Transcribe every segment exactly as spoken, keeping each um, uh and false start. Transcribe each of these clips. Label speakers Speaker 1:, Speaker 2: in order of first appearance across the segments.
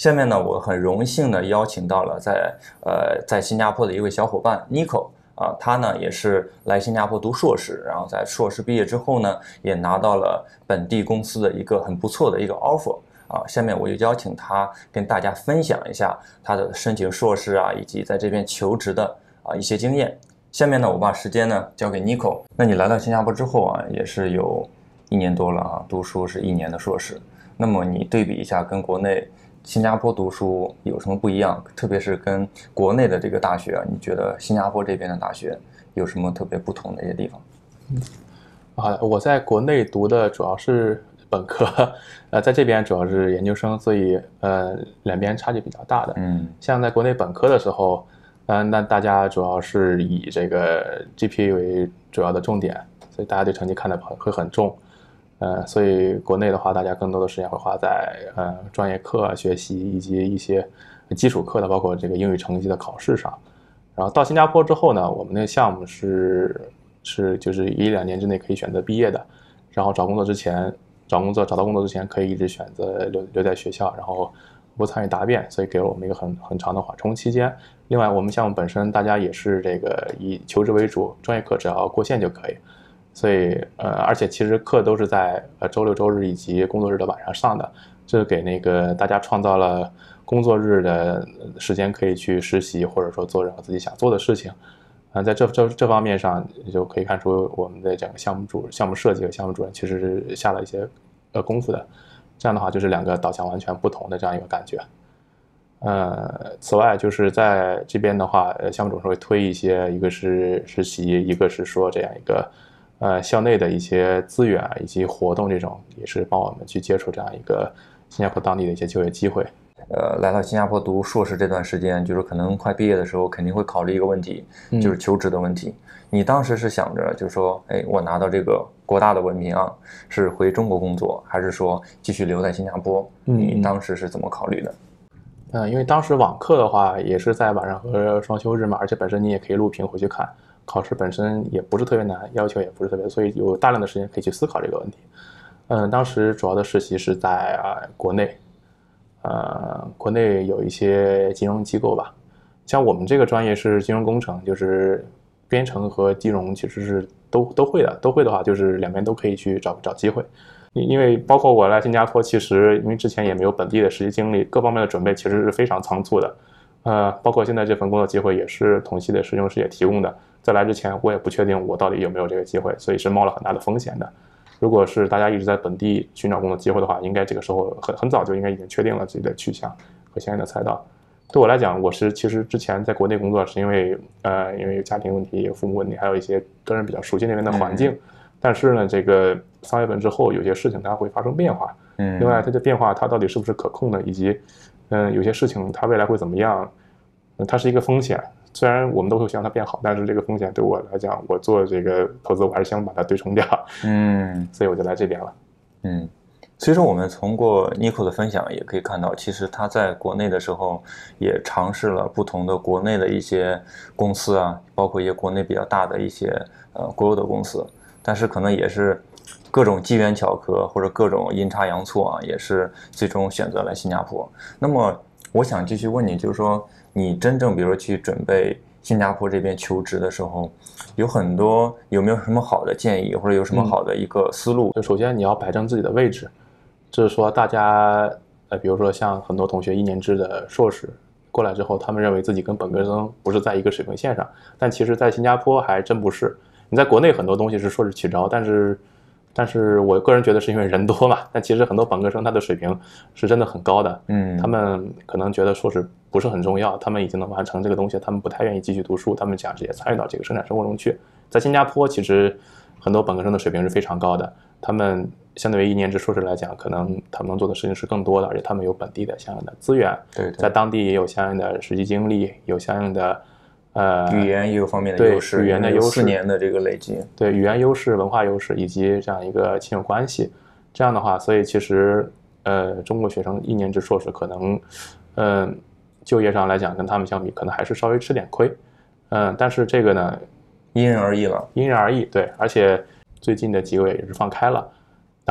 Speaker 1: 下面呢，我很荣幸的邀请到了在呃在新加坡的一位小伙伴 Nico 啊，他呢也是来新加坡读硕士，然后在硕士毕业之后呢，也拿到了本地公司的一个很不错的一个 offer 啊。下面我就邀请他跟大家分享一下他的申请硕士啊，以及在这边求职的啊一些经验。下面呢，我把时间呢交给 Nico。那你来到新加坡之后啊，也是有一年多了啊，读书是一年的硕士。那么你对比一下，跟国内新加坡读书有什么不一样？特别是跟国内的这个大学啊，你觉得新加坡这边的大学有什么特别不同的一些地方？
Speaker 2: 嗯，好的，我在国内读的主要是本科，呃，在这边主要是研究生，所以呃两边差距比较大的。
Speaker 1: 嗯，
Speaker 2: 像在国内本科的时候。嗯、呃，那大家主要是以这个 G P A 为主要的重点，所以大家对成绩看得会很重。呃，所以国内的话，大家更多的时间会花在呃专业课学习以及一些基础课的，包括这个英语成绩的考试上。然后到新加坡之后呢，我们那个项目是是就是一两年之内可以选择毕业的，然后找工作之前找工作找到工作之前可以一直选择留留在学校，然后不参与答辩，所以给了我们一个很很长的缓冲期间。另外，我们项目本身大家也是这个以求职为主，专业课只要过线就可以。所以呃，而且其实课都是在呃周六周日以及工作日的晚上上的，这给那个大家创造了工作日的时间可以去实习，或者说做任何自己想做的事情。啊、呃，在这这这方面上就可以看出我们的整个项目主项目设计和项目主任其实是下了一些呃功夫的。这样的话，就是两个导向完全不同的这样一个感觉。呃，此外就是在这边的话，呃，项目总是会推一些，一个是实习，一个是说这样一个，呃，校内的一些资源以及活动，这种也是帮我们去接触这样一个新加坡当地的一些就业机会。
Speaker 1: 呃，来到新加坡读硕士这段时间，就是可能快毕业的时候，肯定会考虑一个问题，就是求职的问题。嗯、你当时是想着，就是说，哎，我拿到这个国大的文凭啊，是回中国工作，还是说继续留在新加坡？
Speaker 2: 嗯、
Speaker 1: 你当时是怎么考虑的？
Speaker 2: 嗯，因为当时网课的话也是在晚上和双休日嘛，而且本身你也可以录屏回去看，考试本身也不是特别难，要求也不是特别，所以有大量的时间可以去思考这个问题。嗯，当时主要的实习是在啊国内，呃，国内有一些金融机构吧，像我们这个专业是金融工程，就是编程和金融其实是都都会的，都会的话就是两边都可以去找找机会。因为包括我来新加坡，其实因为之前也没有本地的实习经历，各方面的准备其实是非常仓促的。呃，包括现在这份工作机会也是同系的实习师也提供的。在来之前，我也不确定我到底有没有这个机会，所以是冒了很大的风险的。如果是大家一直在本地寻找工作机会的话，应该这个时候很很早就应该已经确定了自己的去向和相应的赛道。对我来讲，我是其实之前在国内工作是因为呃因为有家庭问题、有父母问题，还有一些个人比较熟悉那边的环境。嗯但是呢，这个三月份之后，有些事情它会发生变化。嗯，另外，它的变化它到底是不是可控的，以及，嗯、呃，有些事情它未来会怎么样，嗯，它是一个风险。虽然我们都会希望它变好，但是这个风险对我来讲，我做这个投资，我还是想把它对冲掉。嗯，所以我就来这边了。
Speaker 1: 嗯，其实我们通过 Nico 的分享也可以看到，其实他在国内的时候也尝试了不同的国内的一些公司啊，包括一些国内比较大的一些呃国有的公司。但是可能也是各种机缘巧合或者各种阴差阳错啊，也是最终选择来新加坡。那么我想继续问你，就是说你真正比如说去准备新加坡这边求职的时候，有很多有没有什么好的建议，或者有什么好的一个思路？
Speaker 2: 嗯、就首先你要摆正自己的位置，就是说大家呃，比如说像很多同学一年制的硕士过来之后，他们认为自己跟本科生不是在一个水平线上，但其实在新加坡还真不是。你在国内很多东西是硕士起招，但是，但是我个人觉得是因为人多嘛。但其实很多本科生他的水平是真的很高的，嗯，他们可能觉得硕士不是很重要，他们已经能完成这个东西，他们不太愿意继续读书，他们想直接参与到这个生产生活中去。在新加坡，其实很多本科生的水平是非常高的，他们相对于一年制硕士来讲，可能他们能做的事情是更多的，而且他们有本地的相应的资源，
Speaker 1: 对，
Speaker 2: 在当地也有相应的实际经历，有相应的。
Speaker 1: 呃，语言也有方面的优势，
Speaker 2: 语言的优势，
Speaker 1: 四年的这个累积，
Speaker 2: 对语言优势、文化优势以及这样一个亲友关系，这样的话，所以其实呃，中国学生一年制硕士可能，嗯、呃，就业上来讲跟他们相比，可能还是稍微吃点亏，嗯、呃，但是这个呢，
Speaker 1: 因人而异了，
Speaker 2: 因人而异，对，而且最近的几个月也是放开了，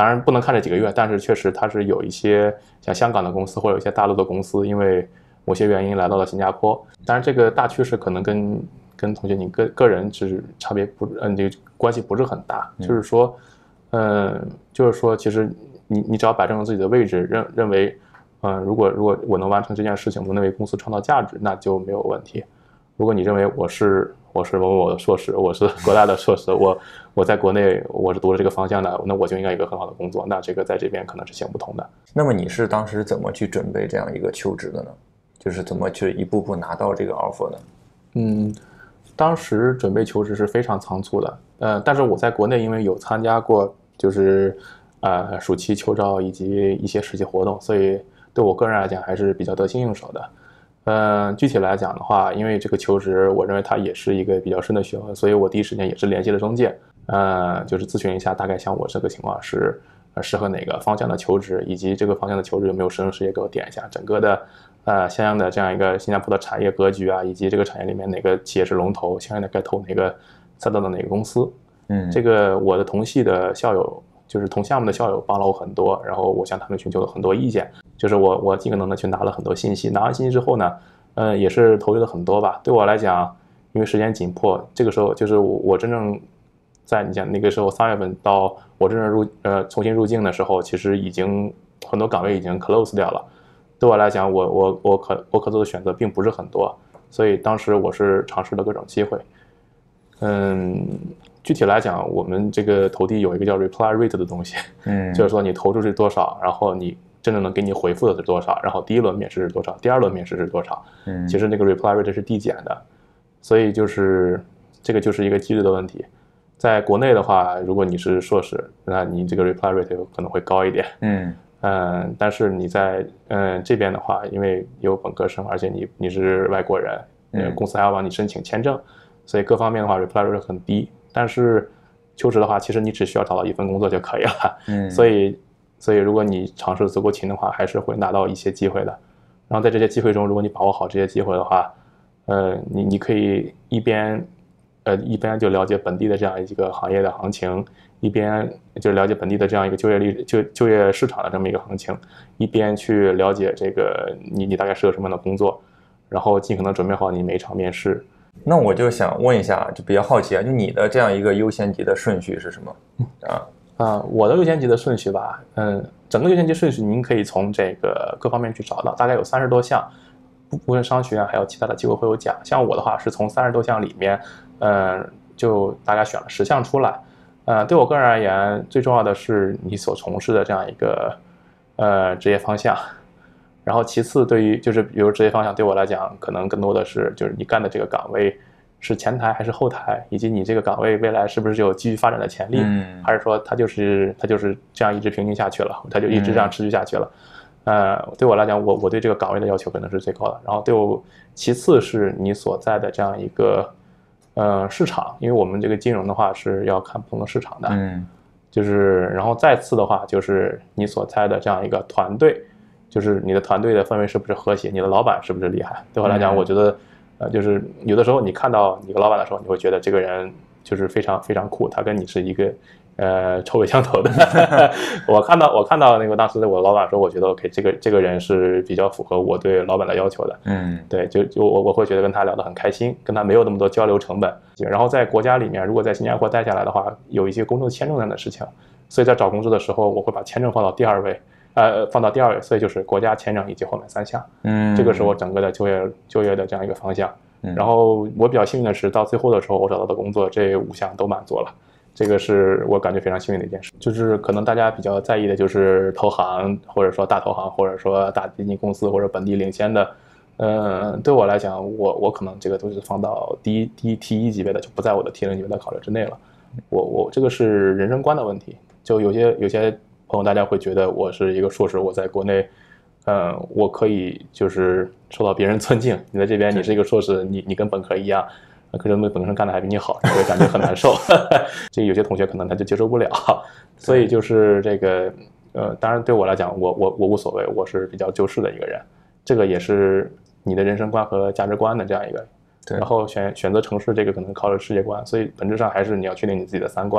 Speaker 2: 当然不能看这几个月，但是确实它是有一些像香港的公司或者有一些大陆的公司，因为某些原因来到了新加坡。当然这个大趋势可能跟跟同学你个个人是差别不嗯这个关系不是很大，
Speaker 1: 嗯、
Speaker 2: 就是说，嗯，就是说其实你你只要摆正了自己的位置，认认为，嗯，如果如果我能完成这件事情，我能为公司创造价值，那就没有问题。如果你认为我是我是某某的硕士，我是国大的硕士，我我在国内我是读了这个方向的，那我就应该有一个很好的工作，那这个在这边可能是行不通的。
Speaker 1: 那么你是当时怎么去准备这样一个求职的呢？就是怎么去一步步拿到这个 offer 的？
Speaker 2: 嗯，当时准备求职是非常仓促的，呃，但是我在国内因为有参加过就是呃暑期秋招以及一些实习活动，所以对我个人来讲还是比较得心应手的。呃，具体来讲的话，因为这个求职，我认为它也是一个比较深的学问，所以我第一时间也是联系了中介，呃，就是咨询一下大概像我这个情况是呃适合哪个方向的求职，以及这个方向的求职有没有师生师爷给我点一下整个的呃相应的这样一个新加坡的产业格局啊，以及这个产业里面哪个企业是龙头，相应的该投哪个赛道的哪个公司。
Speaker 1: 嗯，
Speaker 2: 这个我的同系的校友，就是同项目的校友帮了我很多，然后我向他们寻求了很多意见。就是我我尽可能的去拿了很多信息，拿完信息之后呢，呃，也是投入了很多吧。对我来讲，因为时间紧迫，这个时候就是我我真正在你想那个时候三月份到我真正入呃重新入境的时候，其实已经很多岗位已经 close 掉了。对我来讲，我我我可我可做的选择并不是很多，所以当时我是尝试了各种机会。嗯，具体来讲，我们这个投递有一个叫 reply rate 的东西，
Speaker 1: 嗯，
Speaker 2: 就是说你投出去多少，然后你真正能给你回复的是多少，然后第一轮面试是多少，第二轮面试是多少。
Speaker 1: 嗯，
Speaker 2: 其实那个 reply rate 是递减的，所以就是这个就是一个几率的问题。在国内的话，如果你是硕士，那你这个 reply rate 有可能会高一点。
Speaker 1: 嗯
Speaker 2: 嗯，但是你在嗯这边的话，因为有本科生，而且你你是外国人，
Speaker 1: 嗯，
Speaker 2: 公司还要帮你申请签证，所以各方面的话 reply rate 很低。但是求职的话，其实你只需要找到一份工作就可以了。
Speaker 1: 嗯，
Speaker 2: 所以。所以，如果你尝试足够勤的话，还是会拿到一些机会的。然后在这些机会中，如果你把握好这些机会的话，呃，你你可以一边，呃，一边就了解本地的这样一个行业的行情，一边就了解本地的这样一个就业率就就业市场的这么一个行情，一边去了解这个你你大概适合什么样的工作，然后尽可能准备好你每一场面试。
Speaker 1: 那我就想问一下，就比较好奇啊，就你的这样一个优先级的顺序是什么啊？
Speaker 2: 啊、呃，我的优先级的顺序吧，嗯，整个优先级顺序您可以从这个各方面去找到，大概有三十多项，无论商学院还有其他的机构会有讲。像我的话是从三十多项里面，嗯、呃，就大概选了十项出来。呃，对我个人而言，最重要的是你所从事的这样一个呃职业方向。然后其次，对于就是比如职业方向对我来讲，可能更多的是就是你干的这个岗位。是前台还是后台，以及你这个岗位未来是不是有继续发展的潜力，
Speaker 1: 嗯，
Speaker 2: 还是说它就是它就是这样一直平均下去了，它就一直这样持续下去了。嗯、呃，对我来讲，我我对这个岗位的要求可能是最高的。然后对我，其次是你所在的这样一个呃市场，因为我们这个金融的话是要看不同的市场的，
Speaker 1: 嗯，
Speaker 2: 就是然后再次的话就是你所在的这样一个团队，就是你的团队的氛围是不是和谐，你的老板是不是厉害。对我来讲，
Speaker 1: 嗯、
Speaker 2: 我觉得。呃，就是有的时候你看到你个老板的时候，你会觉得这个人就是非常非常酷，他跟你是一个呃臭味相投的。我看到我看到那个当时我老板说，我觉得 OK， 这个这个人是比较符合我对老板的要求的。
Speaker 1: 嗯，
Speaker 2: 对，就就我我会觉得跟他聊得很开心，跟他没有那么多交流成本。然后在国家里面，如果在新加坡待下来的话，有一些工作签证上的事情，所以在找工作的时候，我会把签证放到第二位。呃，放到第二位，所以就是国家签证以及后面三项，
Speaker 1: 嗯，
Speaker 2: 这个是我整个的就业就业的这样一个方向。嗯、然后我比较幸运的是，到最后的时候，我找到的工作这五项都满足了，这个是我感觉非常幸运的一件事。就是可能大家比较在意的就是投行，或者说大投行，或者说大基金公司或者本地领先的。嗯、呃，对我来讲，我我可能这个都是放到第一第一 T 一级别的，就不在我的 T 零级别的考虑之内了。我我这个是人生观的问题，就有些有些。朋友，大家会觉得我是一个硕士，我在国内，呃，我可以就是受到别人尊敬。你在这边，你是一个硕士，你你跟本科一样，可是本科生干的还比你好，你会感觉很难受。这有些同学可能他就接受不了，所以就是这个，呃，当然对我来讲，我我我无所谓，我是比较就事的一个人。这个也是你的人生观和价值观的这样一个。然后选选择城市，这个可能靠着世界观，所以本质上还是你要确定你自己的三观。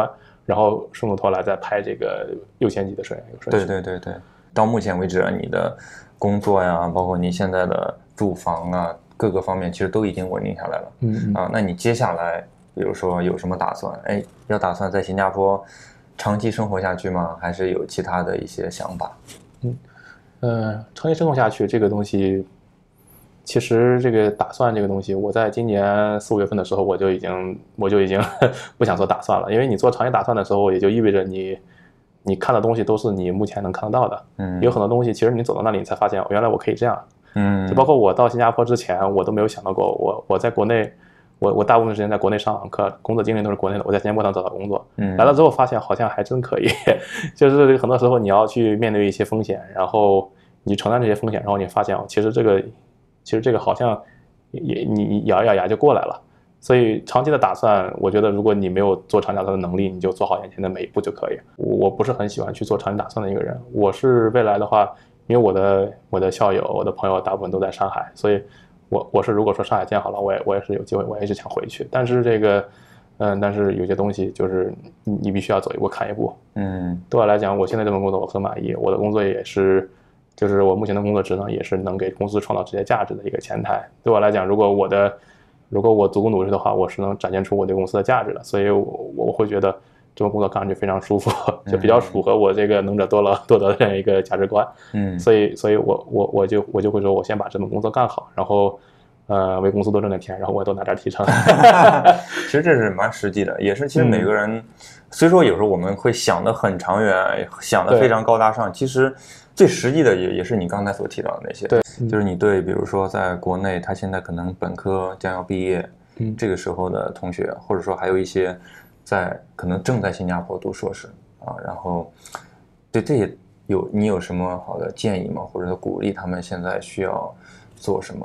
Speaker 2: 然后顺过头来再拍这个优先级的顺序。
Speaker 1: 对对对对，到目前为止，你的工作呀，包括你现在的住房啊，各个方面其实都已经稳定下来了。
Speaker 2: 嗯嗯
Speaker 1: 啊，那你接下来比如说有什么打算？哎，要打算在新加坡长期生活下去吗？还是有其他的一些想法？
Speaker 2: 嗯，呃，长期生活下去这个东西，其实这个打算这个东西，我在今年四五月份的时候，我就已经我就已经不想做打算了，因为你做长期打算的时候，也就意味着你你看的东西都是你目前能看得到的。
Speaker 1: 嗯，
Speaker 2: 有很多东西，其实你走到那里，你才发现，原来我可以这样。
Speaker 1: 嗯，
Speaker 2: 就包括我到新加坡之前，我都没有想到过，我我在国内。我我大部分时间在国内上网课，工作经历都是国内的。我在新加坡能找到工作，
Speaker 1: 嗯，
Speaker 2: 来了之后发现好像还真可以。就是很多时候你要去面对一些风险，然后你承担这些风险，然后你发现其实这个其实这个好像也你咬一咬牙就过来了。所以长期的打算，我觉得如果你没有做长期打算的能力，你就做好眼前的每一步就可以。我不是很喜欢去做长期打算的一个人。我是未来的话，因为我的我的校友、我的朋友大部分都在上海，所以。我我是如果说上海建好了，我也我也是有机会，我也是想回去。但是这个，嗯，但是有些东西就是你你必须要走一步看一步。
Speaker 1: 嗯，
Speaker 2: 对我来讲，我现在这份工作我很满意，我的工作也是，就是我目前的工作职能也是能给公司创造直接价值的一个前台。对我来讲，如果我的如果我足够努力的话，我是能展现出我对公司的价值的。所以我我会觉得这份工作看上去非常舒服，就比较符合我这个能者多劳多得的这样一个价值观。
Speaker 1: 嗯，
Speaker 2: 所以所以我我我就我就会说，我先把这份工作干好，然后。呃，为公司多挣点钱，然后我多拿点提成。
Speaker 1: 其实这是蛮实际的，也是其实每个人，嗯、虽说有时候我们会想得很长远，想得非常高大上，其实最实际的也也是你刚才所提到的那些。
Speaker 2: 对，
Speaker 1: 就是你对，比如说在国内，他现在可能本科将要毕业，
Speaker 2: 嗯，
Speaker 1: 这个时候的同学，或者说还有一些在可能正在新加坡读硕士啊，然后对这些有你有什么好的建议吗？或者说鼓励他们现在需要做什么？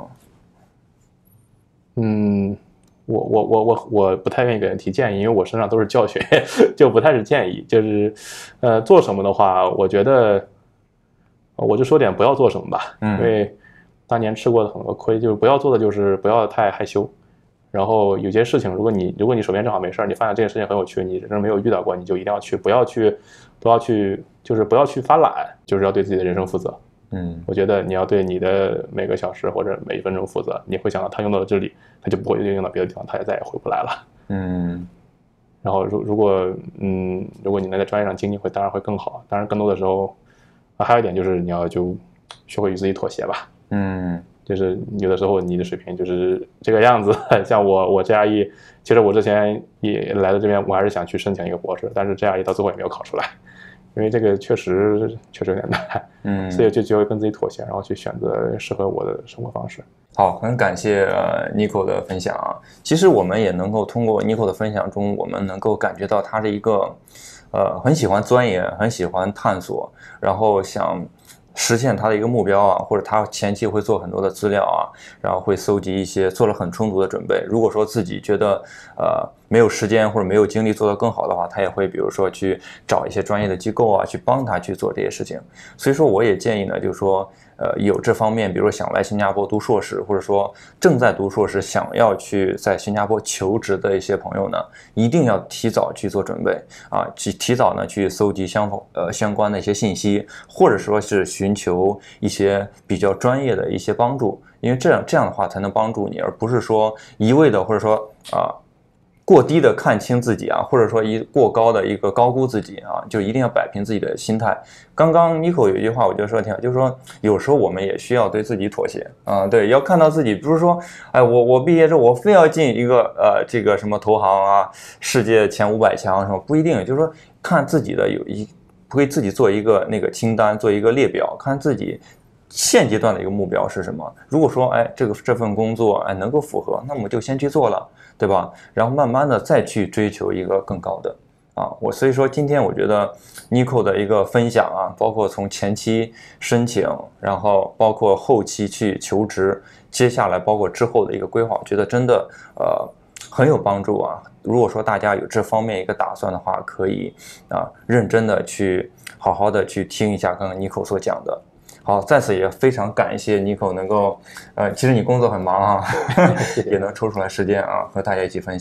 Speaker 2: 嗯，我我我我我不太愿意给人提建议，因为我身上都是教学，就不太是建议。就是，呃，做什么的话，我觉得，我就说点不要做什么吧。
Speaker 1: 嗯，
Speaker 2: 因为当年吃过的很多亏，就是不要做的就是不要太害羞。然后有些事情，如果你如果你手边正好没事儿，你发现这件事情很有趣，你人生没有遇到过，你就一定要去，不要去，不要去，就是不要去发懒，就是要对自己的人生负责。
Speaker 1: 嗯，
Speaker 2: 我觉得你要对你的每个小时或者每一分钟负责，你会想到他用到了这里，他就不会用到别的地方，他也再也回不来了。
Speaker 1: 嗯，
Speaker 2: 然后如如果嗯，如果你能在专业上精进，会当然会更好。当然，更多的时候，啊，还有一点就是你要就学会与自己妥协吧。
Speaker 1: 嗯，
Speaker 2: 就是有的时候你的水平就是这个样子。像我我 G R E， 其实我之前也来到这边，我还是想去申请一个博士，但是 G R E 到最后也没有考出来。因为这个确实确实有点难，嗯，所以就就会跟自己妥协，然后去选择适合我的生活方式。
Speaker 1: 好，很感谢呃 Nico 的分享啊。其实我们也能够通过 Nico 的分享中，我们能够感觉到他是一个呃很喜欢钻研、很喜欢探索，然后想实现他的一个目标啊，或者他前期会做很多的资料啊，然后会搜集一些，做了很充足的准备。如果说自己觉得呃没有时间或者没有精力做得更好的话，他也会比如说去找一些专业的机构啊，去帮他去做这些事情。所以说我也建议呢，就是说呃有这方面，比如说想来新加坡读硕士，或者说正在读硕士想要去在新加坡求职的一些朋友呢，一定要提早去做准备啊，去提早呢去搜集相呃相关的一些信息，或者说是寻求一些比较专业的一些帮助，因为这样这样的话才能帮助你，而不是说一味的或者说啊过低的看清自己啊，或者说一过高的一个高估自己啊，就一定要摆平自己的心态。刚刚 Nico 有一句话我觉得说的挺好，就是说有时候我们也需要对自己妥协啊，对，要看到自己，不是说哎我我毕业之后我非要进一个呃这个什么投行啊，世界前五百强什么，不一定，就是说看自己的有一会自己做一个那个清单，做一个列表，看自己现阶段的一个目标是什么。如果说哎这个这份工作哎能够符合，那么就先去做了，对吧？然后慢慢的再去追求一个更高的啊。我所以说今天我觉得 Nico 的一个分享啊，包括从前期申请，然后包括后期去求职，接下来包括之后的一个规划，我觉得真的呃很有帮助啊。如果说大家有这方面一个打算的话，可以啊认真的去好好的去听一下刚刚 Nico 所讲的。好，在此也非常感谢 Nico 能够，呃，其实你工作很忙啊，也能抽出来时间啊，和大家一起分享。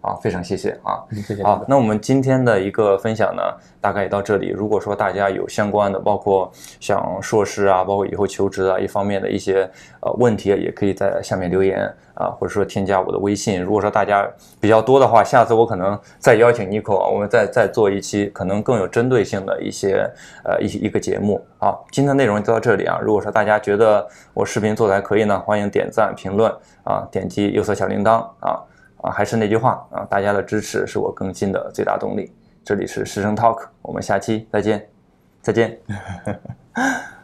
Speaker 1: 啊，非常谢谢啊，
Speaker 2: 嗯、谢谢。
Speaker 1: 好，那我们今天的一个分享呢，大概也到这里。如果说大家有相关的，包括像硕士啊，包括以后求职啊一方面的一些呃问题，也可以在下面留言啊，或者说添加我的微信。如果说大家比较多的话，下次我可能再邀请 Nico 啊，我们再再做一期可能更有针对性的一些呃一一个节目。好，今天的内容就到这里啊。如果说大家觉得我视频做的还可以呢，欢迎点赞、评论啊，点击右侧小铃铛啊。啊，还是那句话啊，大家的支持是我更新的最大动力。这里是师生 Talk， 我们下期再见，再见。